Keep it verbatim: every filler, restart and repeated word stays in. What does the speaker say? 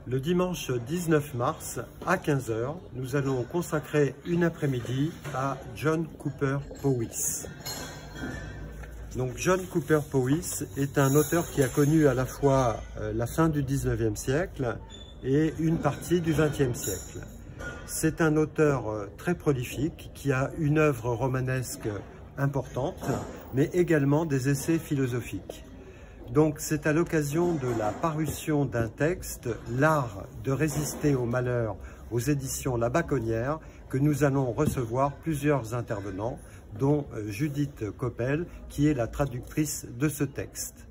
Le dimanche dix-neuf mars à quinze heures, nous allons consacrer une après-midi à John Cooper Powys. Donc John Cooper Powys est un auteur qui a connu à la fois la fin du dix-neuvième siècle et une partie du vingtième siècle. C'est un auteur très prolifique qui a une œuvre romanesque importante, mais également des essais philosophiques. Donc c'est à l'occasion de la parution d'un texte, L'art de résister au malheur, aux éditions La Baconnière, que nous allons recevoir plusieurs intervenants, dont Judith Coppel, qui est la traductrice de ce texte.